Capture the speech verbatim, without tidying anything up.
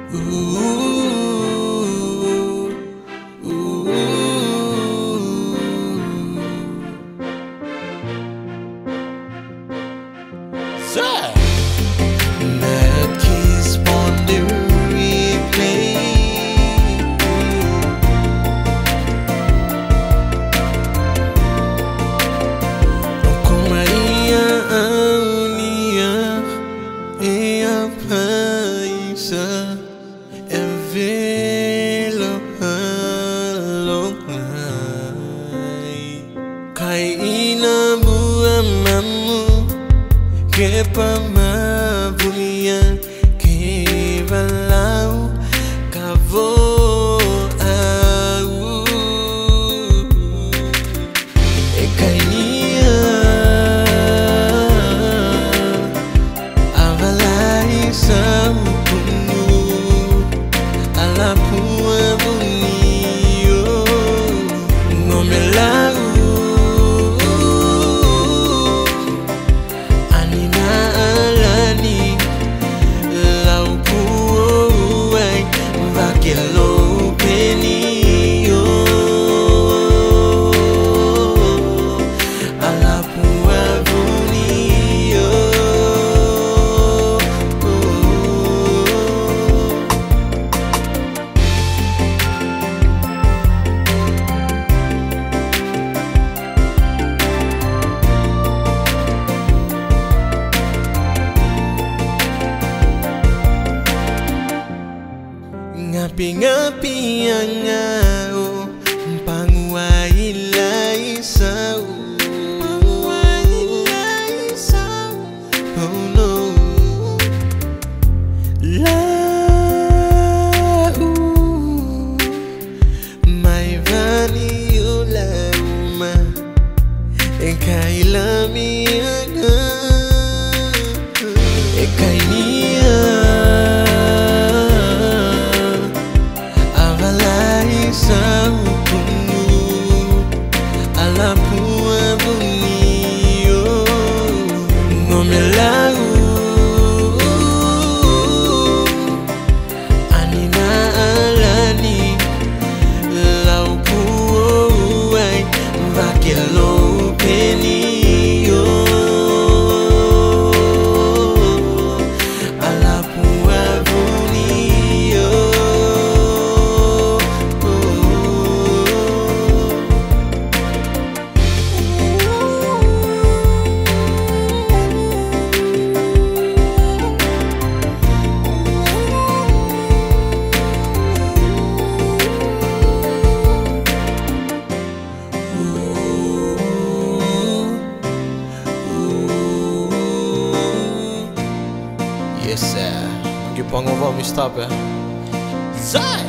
Ooh, ooh. Sir, that keys on the replay. Como Maria Unia e a paisa é velo halongai kai ina bua mamu ke pamabunia ke balau kavo au e kainia avalai sau punu ala pua bunio ngomelau ngapi-ngapi yang ngau panguai lai sau oh no lau mai vani ulama ekai lami aga ekai nia sau punu ala pua bunio ngomelau anina alani lau puai vakelo penio ala pua bunio. Yes, sir. Ang gipang over, Mister Zai.